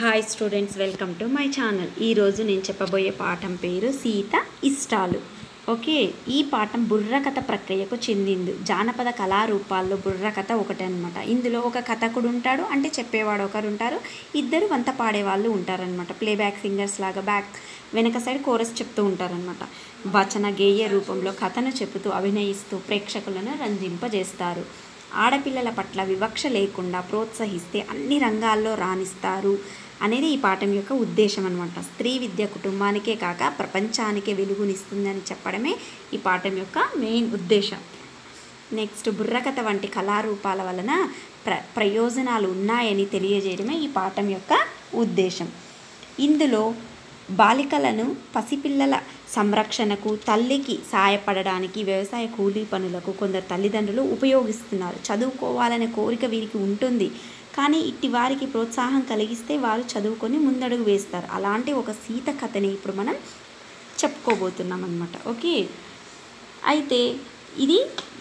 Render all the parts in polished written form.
Hi students, welcome to my channel. ఈరోజు నేను చెప్పబోయే పాఠం పేరు సీత ఇష్టాలు. ఓకే, ఈ పాఠం బుర్రకథ ప్రక్రియకు చెందింది. జానపద కళారూపాల్లో బుర్రకథ ఒకటే అనమాట. ఇందులో ఒక కథకుడు ఉంటాడు, అంటే చెప్పేవాడు ఒకరు ఉంటారు, ఇద్దరు వంత పాడేవాళ్ళు ఉంటారనమాట. ప్లేబ్యాక్ సింగర్స్ లాగా వెనక సైడ్ కోరస్ చెప్తూ ఉంటారనమాట. వచన గేయ రూపంలో కథను చెబుతూ అభినయిస్తూ ప్రేక్షకులను రంజింపజేస్తారు. ఆడపిల్లల పట్ల వివక్ష లేకుండా ప్రోత్సహిస్తే అన్ని రంగాల్లో రాణిస్తారు అనేది ఈ పాఠం యొక్క ఉద్దేశం అనమాట. స్త్రీ విద్య కుటుంబానికే కాక ప్రపంచానికే వెలుగునిస్తుందని చెప్పడమే ఈ పాఠం యొక్క మెయిన్ ఉద్దేశం. నెక్స్ట్, బుర్రకథ వంటి కళారూపాల వలన ప్రయోజనాలు ఉన్నాయని తెలియజేయడమే ఈ పాఠం యొక్క ఉద్దేశం. ఇందులో బాలికలను పసిపిల్లల సంరక్షణకు, తల్లికి సాయపడడానికి, వ్యవసాయ కూలీ పనులకు కొందరు తల్లిదండ్రులు ఉపయోగిస్తున్నారు. చదువుకోవాలనే కోరిక వీరికి ఉంటుంది, కానీ ఇట్టి వారికి ప్రోత్సాహం కలిగిస్తే వారు చదువుకొని ముందడుగు వేస్తారు. అలాంటి ఒక సీత కథని ఇప్పుడు మనం చెప్పుకోబోతున్నాం అన్నమాట. ఓకే, అయితే ఇది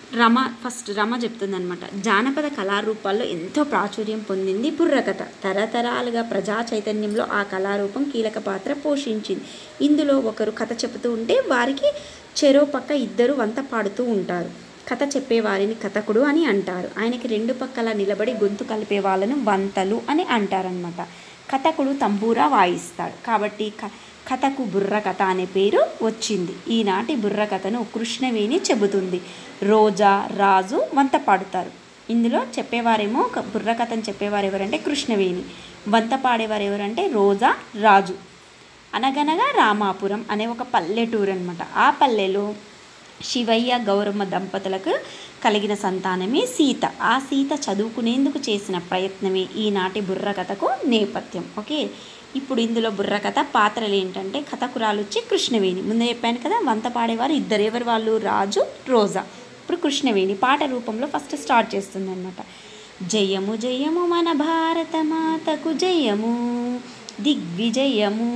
రమ చెప్తుందనమాట. జానపద కళారూపాల్లో ఎంతో ప్రాచుర్యం పొందింది బుర్రకథ. తరతరాలుగా ప్రజా చైతన్యంలో ఆ కళారూపం కీలక పాత్ర పోషించింది. ఇందులో ఒకరు కథ చెబుతూ ఉంటే వారికి చెరో పక్క ఇద్దరు వంత పాడుతూ ఉంటారు. కథ చెప్పేవారిని కథకుడు అని అంటారు. ఆయనకి రెండు పక్కల నిలబడి గొంతు కలిపే వాళ్ళను వంతలు అని అంటారనమాట. కథకుడు తంబూరా వాయిస్తాడు కాబట్టి కథకు బుర్రకథ అనే పేరు వచ్చింది. ఈనాటి బుర్రకథను కృష్ణవేణి చెబుతుంది. రోజా, రాజు వంత పాడుతారు. ఇందులో చెప్పేవారేమో బుర్రకథను చెప్పేవారు ఎవరంటే కృష్ణవేణి, వంత పాడేవారు ఎవరంటే రోజా, రాజు. అనగనగా రామాపురం అనే ఒక పల్లెటూరు అనమాట. ఆ పల్లెలో శివయ్య, గౌరమ్మ దంపతులకు కలిగిన సంతానమే సీత. ఆ సీత చదువుకునేందుకు చేసిన ప్రయత్నమే ఈనాటి బుర్రకథకు నేపథ్యం. ఓకే, ఇప్పుడు ఇందులో బుర్రకథ పాత్రలు ఏంటంటే కథకురాలు వచ్చి కృష్ణవేణి. ముందే చెప్పాను కదా, వంత పాడేవారు ఇద్దరు. ఎవరు వాళ్ళు? రాజు, రోజా. ఇప్పుడు కృష్ణవేణి పాట రూపంలో ఫస్ట్ స్టార్ట్ చేస్తుంది అనమాట. జయము జయము మన భారత మాతకు జయము, దిగ్విజయము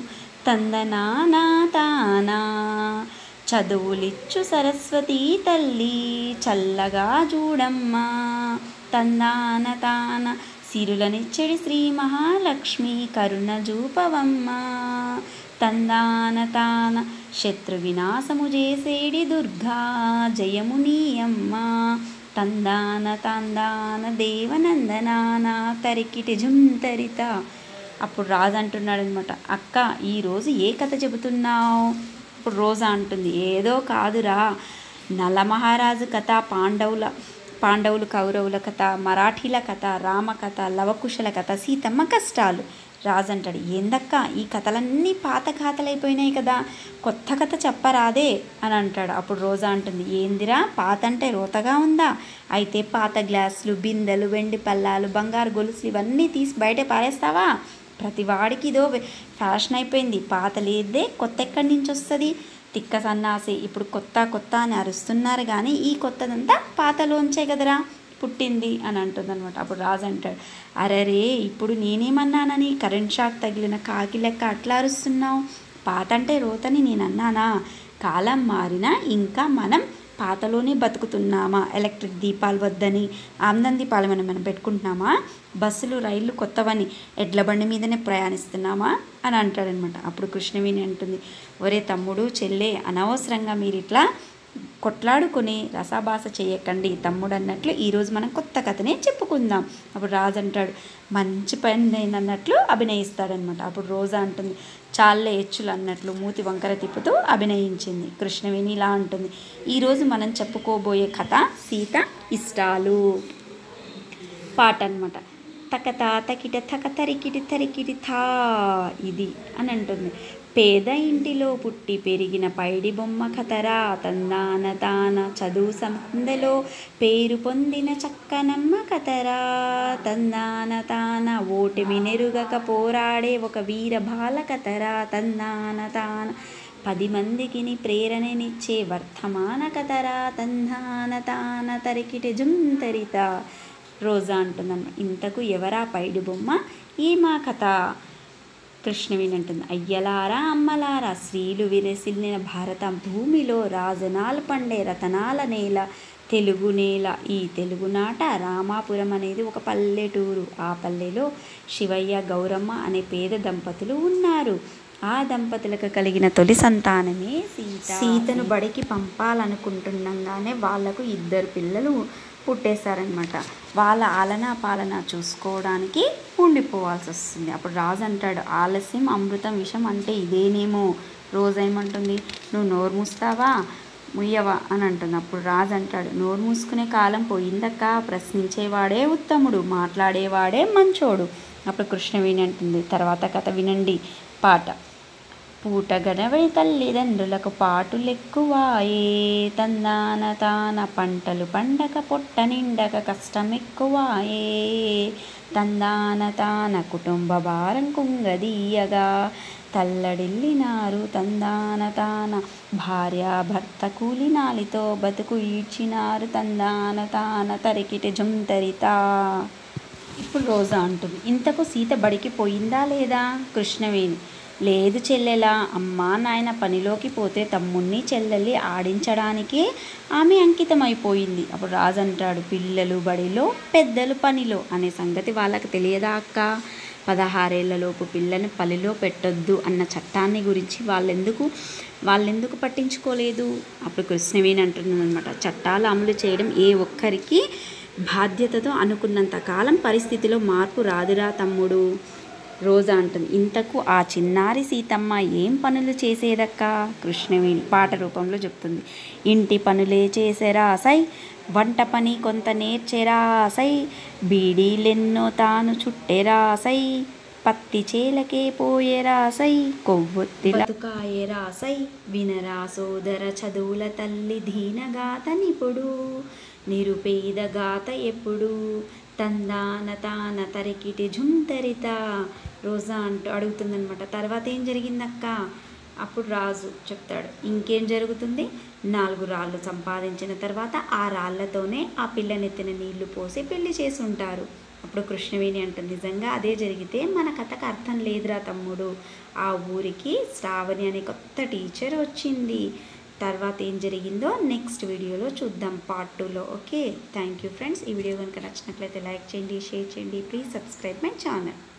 తందనానా తానా, చదువులిచ్చు సరస్వతీ తల్లి చల్లగా చూడమ్మా, తందాన తాన సిరులనిచ్చడి శ్రీ మహాలక్ష్మి కరుణ జూపవమ్మ, తందాన తాన శత్రు వినాశము చేసేడి దుర్గా జయము నీయమ్మ, తందాన తందాన దేవనందనాన తరికిటి జుంతరిత. అప్పుడు రాజు అంటున్నాడు అనమాట, అక్క ఈరోజు ఏ కథ చెబుతున్నావు? ఇప్పుడు రోజా అంటుంది, ఏదో కాదురా, నలమహారాజు కథ, పాండవులు కౌరవుల కథ, మరాఠీల కథ, రామకథ, లవకుశల కథ, సీతమ్మ కష్టాలు. రాజు అంటాడు, ఏందక్క ఈ కథలన్నీ పాత కథలైపోయినాయి కదా, కొత్త కథ చెప్పరాదే అని అంటాడు. అప్పుడు రోజా అంటుంది, ఏందిరా పాత అంటే రోతగా ఉందా? అయితే పాత గ్లాసులు, బిందెలు, వెండి పల్లాలు, బంగారు గొలుసులు ఇవన్నీ తీసి బయట పారేస్తావా? ప్రతి వాడికి ఇదో ఫ్యాషన్ అయిపోయింది. పాత లేదే కొత్త ఎక్కడి నుంచి వస్తుంది? తిక్క సన్నాసి, ఇప్పుడు కొత్త అని అరుస్తున్నారు, కానీ ఈ కొత్తదంతా పాతలోంచే కదరా పుట్టింది అని అంటుంది అనమాట. అప్పుడు రాజు అంటాడు, అరరే ఇప్పుడు నేనేమన్నానని కరెంట్ షాక్ తగిలిన కాకి లెక్క అట్లా అరుస్తున్నావు? పాత అంటే రోతని నేను అన్నానా? కాలం మారినా ఇంకా మనం పాతలోనే బతుకుతున్నామా? ఎలక్ట్రిక్ దీపాలు వద్దని ఆమ్దం దీపాలు మనం పెట్టుకుంటున్నామా? బస్సులు, రైళ్ళు కొత్తవని ఎడ్ల బండి మీదనే ప్రయాణిస్తున్నామా అని అంటాడనమాట. అప్పుడు కృష్ణవేణి అంటుంది, ఒరే తమ్ముడు, చెల్లె, అనవసరంగా మీరు ఇట్లా కొట్లాడుకొని రసాభాస చేయకండి తమ్ముడు అన్నట్లు ఈరోజు మనం కొత్త కథనే చెప్పుకుందాం. అప్పుడు రాజు అంటాడు, మంచి పని అన్నట్లు అభినయిస్తాడనమాట. అప్పుడు రోజా అంటుంది, చాలే ఎచ్చులు అన్నట్లు మూతి వంకర తిప్పుతూ అభినయించింది. కృష్ణవేణి ఇలా అంటుంది, ఈరోజు మనం చెప్పుకోబోయే కథ సీత ఇష్టాలు పాట అనమాట. తకతా తకిట తక తరికిటి తరికిటి థా ఇది అని అంటుంది. పేద ఇంటిలో పుట్టి పెరిగిన పైడి బొమ్మ కథరా, తందాన తాన చదువు సందలో పేరు పొందిన చక్కనమ్మ కథరా, తందాన తాన ఓటమి నెరుగక పోరాడే ఒక వీర బాల కథరా, తందాన తాన 10 మందికి ప్రేరణనిచ్చే వర్ధమాన కథరా, తందాన తాన తరికిటి జుంతరిత. రోజా అంటుందన్నమాట, ఇంతకు ఎవరా పైడి బొమ్మ, ఏమా కథ? కృష్ణవేణి అంటుంది, అయ్యలారా అమ్మలారా, స్త్రీలు విరసిల్లిన భారత భూమిలో రాజనాలు పండే రతనాల నేల, తెలుగు నేల ఈ తెలుగునాట రామాపురం అనేది ఒక పల్లెటూరు. ఆ పల్లెలో శివయ్య గౌరమ్మ అనే పేద దంపతులు ఉన్నారు. ఆ దంపతులకు కలిగిన తొలి సంతానమే సీతను బడికి పంపాలనుకుంటుండగానే వాళ్లకు 2 పిల్లలు పుట్టేశారనమాట. వాళ్ళ ఆలనా పాలన చూసుకోవడానికి ఉండిపోవాల్సి వస్తుంది. అప్పుడు రాజు అంటాడు, ఆలస్యం అమృతం విషం అంటే ఇదేనేమో. రోజు ఏమంటుంది, నువ్వు నోరు మూస్తావా ముయ్యవా అని అంటుంది. అప్పుడు రాజు అంటాడు, నోరు మూసుకునే కాలం పోయిందక్క, ప్రశ్నించేవాడే ఉత్తముడు, మాట్లాడేవాడే మంచోడు. అప్పుడు కృష్ణవేణి అంటుంది, తర్వాత కథ వినండి పాట. పూటగనవై తల్లిదండ్రులకు పాటులెక్కువాయే, తందాన తాన పంటలు పండక పొట్ట నిండక కష్టమెక్కువాయే, తందాన తాన కుటుంబ భారం కుంగదీయగా తల్లడిల్లినారు, తందాన తాన భార్య భర్త కూలినాలితో బతుకు ఈడ్చినారు, తందాన తాన తరికిటి జుంతరిత. ఇప్పుడు రోజా అంటుంది, ఇంతకు సీత బడికి పోయిందా లేదా? కృష్ణవేణి, లేదు చెల్లెలా, అమ్మా నాయన పనిలోకి పోతే తమ్ముణ్ణి చెల్లెల్ని ఆడించడానికే ఆమె అంకితమైపోయింది. అప్పుడు రాజు అంటాడు, పిల్లలు బడిలో పెద్దలు పనిలో అనే సంగతి వాళ్ళకి తెలియదా అక్క? 16 ఏళ్లలోపు పిల్లని పనిలో పెట్టొద్దు అన్న చట్టాన్ని గురించి వాళ్ళెందుకు పట్టించుకోలేదు? అప్పుడు కృష్ణవేణి అంటున్నదనమాట, చట్టాలు అమలు చేయడం ఏ ఒక్కరికి బాధ్యతతో అనుకున్నంత కాలం పరిస్థితిలో మార్పు రాదురా తమ్ముడు. రోజా అంటుంది, ఇంతకు ఆ చిన్నారి సీతమ్మ ఏం పనులు చేసేదక్క? కృష్ణవేణి పాట రూపంలో చెప్తుంది, ఇంటి పనులే చేసేరా సై, వంట పని కొంత నేర్చెరా సై, బీడీలెన్నో తాను చుట్టెరా సై, పత్తి చేలకే పోయేరా సై, కొవ్వొత్తి బతుకాయేరా సై, వినరా సోదర చదువుల తల్లి దీనగాత నిపుడు, నిరుపేద గాత ఎప్పుడు, తందాన తాన తరికిటి జుంతరిత. రోజా అడుగుతుందనమాట, తర్వాత ఏం జరిగిందక్క? అప్పుడు రాజు చెప్తాడు, ఇంకేం జరుగుతుంది, 4 రాళ్ళు సంపాదించిన తర్వాత ఆ రాళ్లతోనే ఆ పిల్లనెత్తిన నీళ్లు పోసి పెళ్లి చేసి ఉంటారు. అప్పుడు కృష్ణవేణి అంటుంది, నిజంగా అదే జరిగితే మన కథకు అర్థం లేదురా తమ్ముడు. ఆ ఊరికి శ్రావణి అనే కొత్త టీచర్ వచ్చింది. తర్వాత ఏం జరిగిందో నెక్స్ట్ వీడియోలో చూద్దాం, పార్ట్ 2లో. Okay, thank you friends. ఈ వీడియో కనుక నచ్చినట్లయితే లైక్ చేయండి, షేర్ చేయండి, ప్లీజ్ సబ్స్క్రైబ్ మై ఛానల్.